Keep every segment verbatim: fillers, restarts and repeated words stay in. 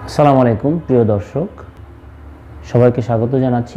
আসসালামু আলাইকুম প্রিয় দর্শক, সবাইকে স্বাগত জানাচ্ছি।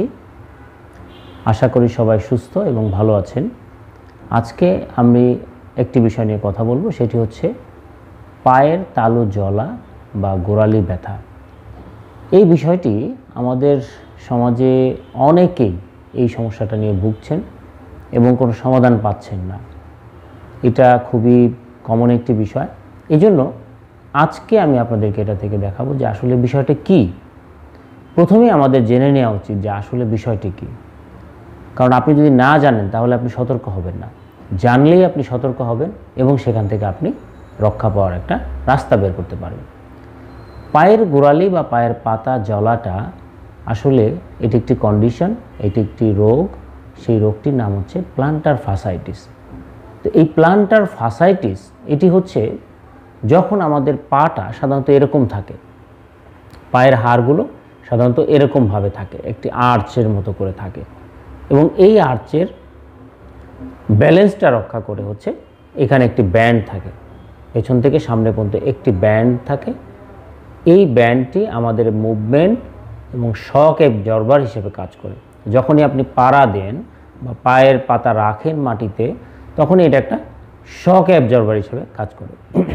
আশা করি সবাই সুস্থ এবং ভালো আছেন। আজকে আমি একটি বিষয় নিয়ে কথা বলবো, সেটি হচ্ছে পায়ের তালু জ্বলা বা গোড়ালি ব্যথা। এই বিষয়টি আমাদের সমাজে অনেকেই এই সমস্যাটা নিয়ে ভুগছেন এবং কোনো সমাধান পাচ্ছেন না। এটা খুবই কমন একটি বিষয়। এই জন্য আজকে আমি আপনাদেরকে এটা থেকে দেখাবো যে আসলে বিষয়টা কি। প্রথমেই আমাদের জেনে নেওয়া উচিত যে আসলে বিষয়টি কি, কারণ আপনি যদি না জানেন তাহলে আপনি সতর্ক হবেন না। জানলেই আপনি সতর্ক হবেন এবং সেখান থেকে আপনি রক্ষা পাওয়ার একটা রাস্তা বের করতে পারবেন। পায়ের গোড়ালি বা পায়ের পাতা জ্বলাটা আসলে এটি একটি কন্ডিশন, এটি একটি রোগ। সেই রোগটির নাম হচ্ছে প্লান্টার ফাসাইটিস। তো এই প্লান্টার ফাসাইটিস এটি হচ্ছে যখন আমাদের পাটা সাধারণত এরকম থাকে, পায়ের হাড়গুলো সাধারণত এরকমভাবে থাকে, একটি আর্চের মতো করে থাকে, এবং এই আর্চের ব্যালেন্সটা রক্ষা করে হচ্ছে এখানে একটি ব্যান্ড থাকে, পেছন থেকে সামনে পর্যন্ত একটি ব্যান্ড থাকে। এই ব্যান্ডটি আমাদের মুভমেন্ট এবং শক অ্যাবজর্বার হিসেবে কাজ করে। যখনই আপনি পাড়া দেন বা পায়ের পাতা রাখেন মাটিতে, তখনই এটা একটা শক অ্যাবজর্বার হিসেবে কাজ করে।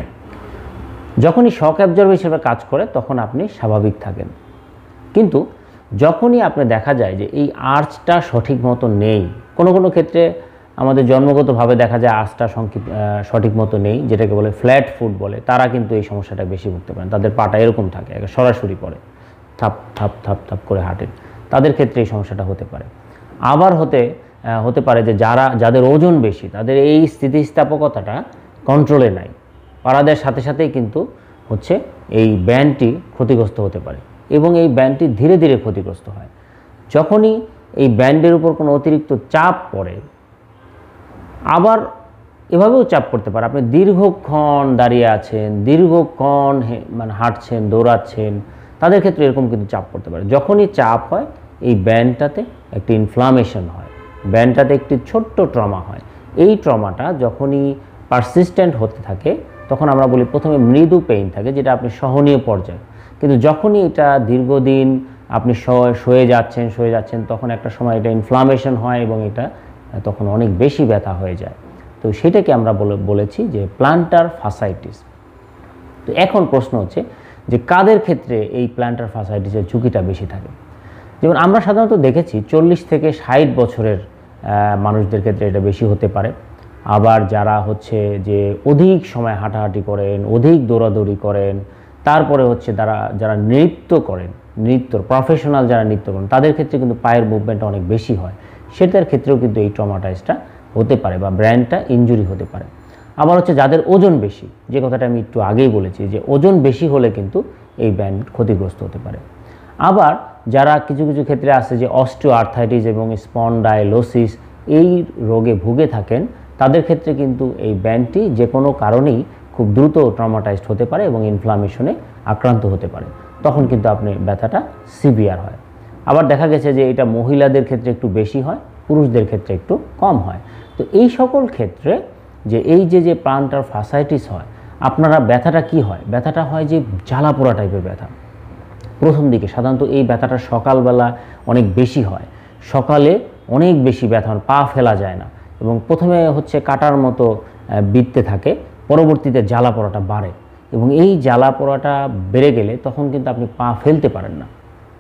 যখনই শক অ্যাবজর্বার হিসেবে কাজ করে তখন আপনি স্বাভাবিক থাকেন। কিন্তু যখনই আপনি দেখা যায় যে এই আর্চটা সঠিক মতো নেই, কোনো কোনো ক্ষেত্রে আমাদের জন্মগতভাবে দেখা যায় আর্চটা সংক্ষিপ্ত সঠিক মতো নেই, যেটাকে বলে ফ্ল্যাট ফুট বলে, তারা কিন্তু এই সমস্যাটা বেশি ভুগতে পারেন। তাদের পাটা এরকম থাকে, সরাসরি পড়ে, থাপ থাপ থাপ থাপ করে হাঁটেন, তাদের ক্ষেত্রে এই সমস্যাটা হতে পারে। আবার হতে হতে পারে যে যারা যাদের ওজন বেশি, তাদের এই স্থিতিস্থাপকতাটা কন্ট্রোলে নাই, পাড়াদের সাথে সাথেই কিন্তু হচ্ছে এই ব্যান্ডটি ক্ষতিগ্রস্ত হতে পারে এবং এই ব্যান্ডটি ধীরে ধীরে ক্ষতিগ্রস্ত হয়। যখনই এই ব্যান্ডের উপর কোনো অতিরিক্ত চাপ পড়ে, আবার এভাবেও চাপ পড়তে পারে, আপনি দীর্ঘক্ষণ দাঁড়িয়ে আছেন, দীর্ঘক্ষণ মানে হাঁটছেন, দৌড়াচ্ছেন, তাদের ক্ষেত্রে এরকম কিন্তু চাপ পড়তে পারে। যখনই চাপ হয় এই ব্যান্ডটাতে একটি ইনফ্লামেশন হয়, ব্যান্ডটাতে একটি ছোট্ট ট্রমা হয়। এই ট্রমাটা যখনই পারসিস্টেন্ট হতে থাকে তখন আমরা বলি প্রথমে মৃদু পেইন থাকে, যেটা আপনি সহনীয় পর্যায়ে। কিন্তু যখনই এটা দীর্ঘদিন আপনি সয়ে যাচ্ছেন সয়ে যাচ্ছেন তখন একটা সময় এটা ইনফ্লামেশন হয় এবং এটা তখন অনেক বেশি ব্যথা হয়ে যায়। তো সেটাকে আমরা বলে বলেছি যে প্লান্টার ফাসাইটিস। তো এখন প্রশ্ন হচ্ছে যে কাদের ক্ষেত্রে এই প্লান্টার ফাসাইটিসের ঝুঁকিটা বেশি থাকে। যেমন আমরা সাধারণত দেখেছি চল্লিশ থেকে ষাট বছরের মানুষদের ক্ষেত্রে এটা বেশি হতে পারে। আবার যারা হচ্ছে যে অধিক সময় হাঁটাহাঁটি করেন, অধিক দৌড়াদৌড়ি করেন, তারপরে হচ্ছে যারা যারা নৃত্য করেন, নৃত্য প্রফেশনাল যারা নৃত্য করেন, তাদের ক্ষেত্রে কিন্তু পায়ের মুভমেন্ট অনেক বেশি হয়, সেটার ক্ষেত্রেও কিন্তু এই ট্রমাটাইজটা হতে পারে বা ব্র্যান্ডটা ইনজুরি হতে পারে। আবার হচ্ছে যাদের ওজন বেশি, যে কথাটা আমি একটু আগেই বলেছি যে ওজন বেশি হলে কিন্তু এই ব্যান্ড ক্ষতিগ্রস্ত হতে পারে। আবার যারা কিছু কিছু ক্ষেত্রে আছে যে অস্টিও আর্থাইটিস এবং স্পন্ডাইলোসিস এই রোগে ভুগে থাকেন, তাদের ক্ষেত্রে কিন্তু এই ব্যান্ডটি যে কোনো কারণেই খুব দ্রুত ট্রমাটাইজড হতে পারে এবং ইনফ্লামেশনে আক্রান্ত হতে পারে, তখন কিন্তু আপনি ব্যথাটা সিভিয়ার হয়। আবার দেখা গেছে যে এটা মহিলাদের ক্ষেত্রে একটু বেশি হয়, পুরুষদের ক্ষেত্রে একটু কম হয়। তো এই সকল ক্ষেত্রে যে এই যে যে প্লান্টার ফাসাইটিস হয়, আপনারা ব্যথাটা কি হয়, ব্যথাটা হয় যে জ্বালা পোড়া টাইপের ব্যথা। প্রথম দিকে সাধারণত এই ব্যথাটা সকালবেলা অনেক বেশি হয়, সকালে অনেক বেশি ব্যথা, পা ফেলা যায় না এবং প্রথমে হচ্ছে কাটার মতো বিঁধতে থাকে, পরবর্তীতে জ্বালা পোড়াটা বাড়ে এবং এই জ্বালা পোড়াটা বেড়ে গেলে তখন কিন্তু আপনি পা ফেলতে পারেন না।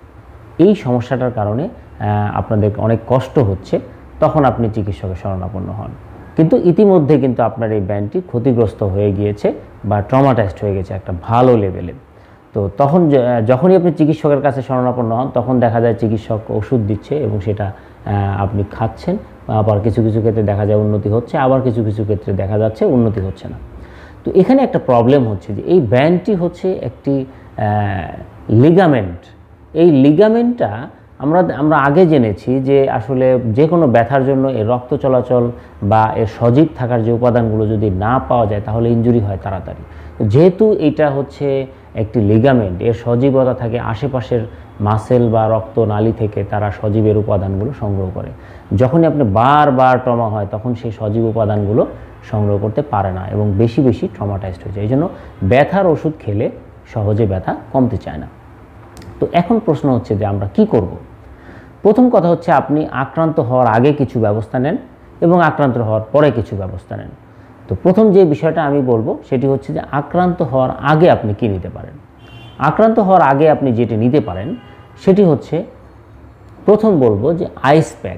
এই সমস্যাটার কারণে আপনাদের অনেক কষ্ট হচ্ছে, তখন আপনি চিকিৎসকের শরণাপন্ন হন। কিন্তু ইতিমধ্যে কিন্তু আপনার এই ব্যান্ডটি ক্ষতিগ্রস্ত হয়ে গিয়েছে বা ট্রমাটাইজড হয়ে গেছে একটা ভালো লেভেলে। তো তখন যখনই আপনি চিকিৎসকের কাছে শরণাপন্ন হন তখন দেখা যায় চিকিৎসক ওষুধ দিচ্ছে এবং সেটা আপনি খাচ্ছেন। আবার কিছু কিছু ক্ষেত্রে দেখা যায় উন্নতি হচ্ছে, আবার কিছু কিছু ক্ষেত্রে দেখা যাচ্ছে উন্নতি হচ্ছে না। তো এখানে একটা প্রবলেম হচ্ছে যে এই ব্যান্ডটি হচ্ছে একটি লিগামেন্ট। এই লিগামেন্টটা আমরা আমরা আগে জেনেছি যে আসলে যে কোনো ব্যথার জন্য এর রক্ত চলাচল বা এর সজীব থাকার যে উপাদানগুলো যদি না পাওয়া যায় তাহলে ইনজুরি হয় তাড়াতাড়ি। যেহেতু এটা হচ্ছে একটি লিগামেন্ট, এর সজীবতা থাকে আশেপাশের মাসেল বা রক্ত নালী থেকে, তারা সজীবের উপাদানগুলো সংগ্রহ করে। যখনই আপনি বারবার ট্রমা হয় তখন সেই সজীব উপাদানগুলো সংগ্রহ করতে পারে না এবং বেশি বেশি ট্রমাটাইজড হয়ে যায়। এই জন্য ব্যথার ওষুধ খেলে সহজে ব্যথা কমতে চায় না। তো এখন প্রশ্ন হচ্ছে যে আমরা কি করব। প্রথম কথা হচ্ছে আপনি আক্রান্ত হওয়ার আগে কিছু ব্যবস্থা নেন এবং আক্রান্ত হওয়ার পরে কিছু ব্যবস্থা নেন। তো প্রথম যে বিষয়টা আমি বলবো সেটি হচ্ছে যে আক্রান্ত হওয়ার আগে আপনি কি নিতে পারেন। আক্রান্ত হওয়ার আগে আপনি যেটি নিতে পারেন সেটি হচ্ছে, প্রথম বলবো যে আইস প্যাক।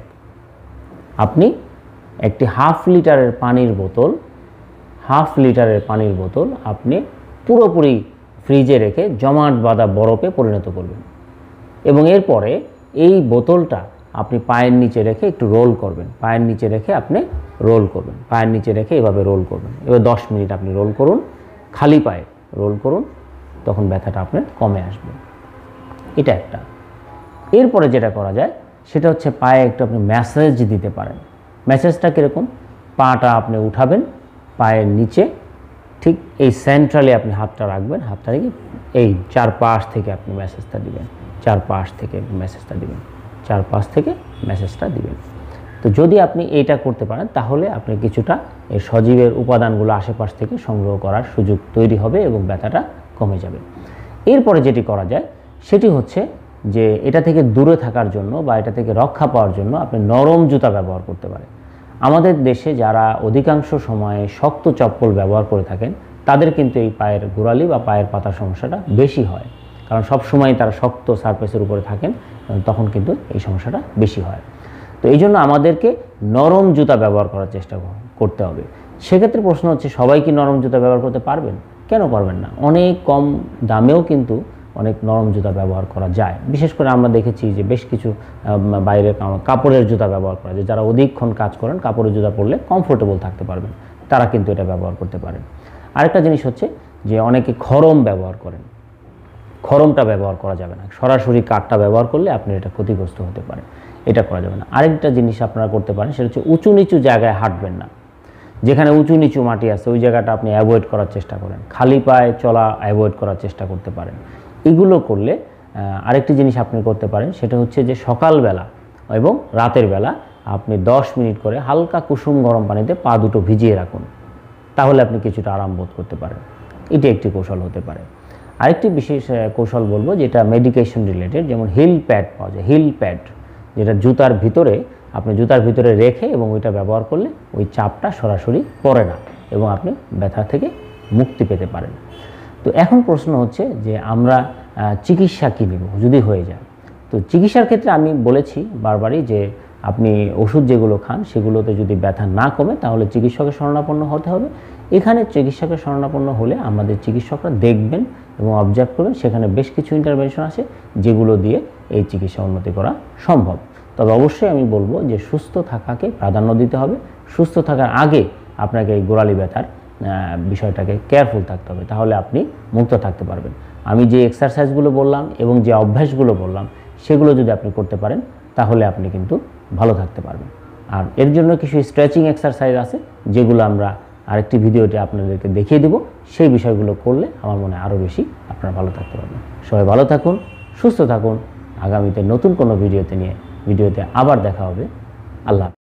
আপনি একটি হাফ লিটারের পানির বোতল হাফ লিটারের পানির বোতল আপনি পুরোপুরি ফ্রিজে রেখে জমাট বাঁধা বরফে পরিণত করবেন এবং এরপরে এই বোতলটা আপনি পায়ের নিচে রেখে একটু রোল করবেন। পায়ের নিচে রেখে আপনি রোল করবেন, পায়ের নিচে রেখে এভাবে রোল করবেন। এবার দশ মিনিট আপনি রোল করুন, খালি পায়ে রোল করুন, তখন ব্যথাটা আপনার কমে আসবে। এটা একটা। এরপরে যেটা করা যায় সেটা হচ্ছে পায়ে একটু আপনি ম্যাসাজ দিতে পারেন। ম্যাসাজটা কীরকম? পাটা আপনি উঠাবেন, পায়ের নিচে ঠিক এই সেন্ট্রালে আপনি হাতটা রাখবেন, হাতটা রেখে এই চার পাশ থেকে আপনি ম্যাসাজটা দিবেন, চার পাশ থেকে ম্যাসাজটা দিবেন, চার পাশ থেকে ম্যাসাজটা দিবেন। তো যদি আপনি এইটা করতে পারেন তাহলে আপনি কিছুটা এই সজীবের উপাদানগুলো আশেপাশ থেকে সংগ্রহ করার সুযোগ তৈরি হবে এবং ব্যথাটা কমে যাবে। এরপরে যেটি করা যায় সেটি হচ্ছে যে এটা থেকে দূরে থাকার জন্য বা এটা থেকে রক্ষা পাওয়ার জন্য আপনি নরম জুতা ব্যবহার করতে পারেন। আমাদের দেশে যারা অধিকাংশ সময়ে শক্ত চপ্পল ব্যবহার করে থাকেন তাদের কিন্তু এই পায়ের গোড়ালি বা পায়ের পাতার সমস্যাটা বেশি হয়, কারণ সব সময় তারা শক্ত সারফেসের উপরে থাকেন, তখন কিন্তু এই সমস্যাটা বেশি হয়। তো এই জন্য আমাদেরকে নরম জুতা ব্যবহার করার চেষ্টা করতে হবে। সেক্ষেত্রে প্রশ্ন হচ্ছে, সবাই কি নরম জুতা ব্যবহার করতে পারবেন? কেন পারবেন না? অনেক কম দামেও কিন্তু অনেক নরম জুতা ব্যবহার করা যায়। বিশেষ করে আমরা দেখেছি যে বেশ কিছু বাইরে কাপড়ের জুতা ব্যবহার করা যায়। যারা অধিকক্ষণ কাজ করেন কাপড়ের জুতা পরলে কমফোর্টেবল থাকতে পারবেন, তারা কিন্তু এটা ব্যবহার করতে পারেন। আরেকটা জিনিস হচ্ছে যে অনেকে খরম ব্যবহার করেন। খরমটা ব্যবহার করা যাবে না, সরাসরি কাঠটা ব্যবহার করলে আপনি এটা ক্ষতিগ্রস্ত হতে পারে, এটা করা যাবে না। আরেকটা জিনিস আপনারা করতে পারেন সেটা হচ্ছে উঁচু নিচু জায়গায় হাঁটবেন না। যেখানে উঁচু নিচু মাটি আছে ওই জায়গাটা আপনি অ্যাভয়েড করার চেষ্টা করেন, খালি পায়ে চলা অ্যাভয়েড করার চেষ্টা করতে পারেন। এগুলো করলে আরেকটি জিনিস আপনি করতে পারেন সেটা হচ্ছে যে সকালবেলা এবং রাতের বেলা আপনি দশ মিনিট করে হালকা কুসুম গরম পানিতে পা দুটো ভিজিয়ে রাখুন, তাহলে আপনি কিছুটা আরাম বোধ করতে পারেন। এটি একটি কৌশল হতে পারে। আরেকটি বিশেষ কৌশল বলবো যেটা মেডিকেশন রিলেটেড, যেমন হিল প্যাড পাওয়া যায়। হিল প্যাড যেটা জুতার ভিতরে আপনি জুতার ভিতরে রেখে এবং ওইটা ব্যবহার করলে ওই চাপটা সরাসরি পড়ে না এবং আপনি ব্যথা থেকে মুক্তি পেতে পারেন। তো এখন প্রশ্ন হচ্ছে যে আমরা চিকিৎসা কী নেব যদি হয়ে যায়। তো চিকিৎসার ক্ষেত্রে আমি বলেছি বারবারই যে আপনি ওষুধ যেগুলো খান সেগুলোতে যদি ব্যথা না কমে তাহলে চিকিৎসকের শরণাপন্ন হতে হবে। এখানে চিকিৎসকের শরণাপন্ন হলে আমাদের চিকিৎসকরা দেখবেন এবং অবজার্ভ করবেন, সেখানে বেশ কিছু ইন্টারভেনশন আছে যেগুলো দিয়ে এই চিকিৎসা উন্নতি করা সম্ভব। তবে অবশ্যই আমি বলবো যে সুস্থ থাকাকে প্রাধান্য দিতে হবে। সুস্থ থাকার আগে আপনাকে এই গোড়ালি ব্যথার বিষয়টাকে কেয়ারফুল থাকতে হবে, তাহলে আপনি মুক্ত থাকতে পারবেন। আমি যে এক্সারসাইজগুলো বললাম এবং যে অভ্যাসগুলো বললাম সেগুলো যদি আপনি করতে পারেন তাহলে আপনি কিন্তু ভালো থাকতে পারবেন। আর এর জন্য কিছু স্ট্রেচিং এক্সারসাইজ আছে যেগুলো আমরা আরেকটি ভিডিওতে আপনাদেরকে দেখিয়ে দেব। সেই বিষয়গুলো করলে আমার মনে হয় আরও বেশি আপনারা ভালো থাকতে পারবেন। সবাই ভালো থাকুন, সুস্থ থাকুন। আগামীতে নতুন কোনো ভিডিওতে নিয়ে ভিডিওতে আবার দেখা হবে। আল্লাহ।